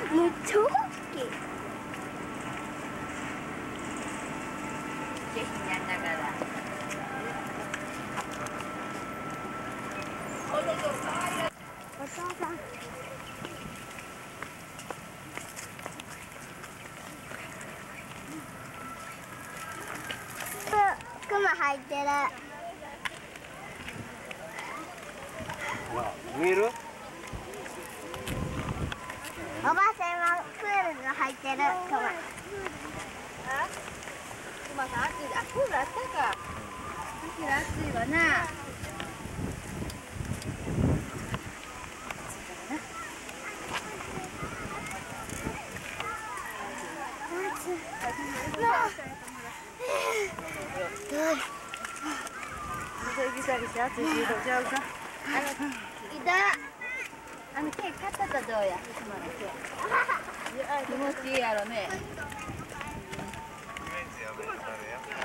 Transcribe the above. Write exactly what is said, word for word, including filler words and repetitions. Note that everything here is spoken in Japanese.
もう超大きい。 下品やりながら。お父さん。 クマ入ってる。 見える？ おばさんはプールに入ってるクマ。 クマさん暑い。あ、プールあったか。さっき暑いわな。あのケーキ買ったらどうや。気持ちいいやろね。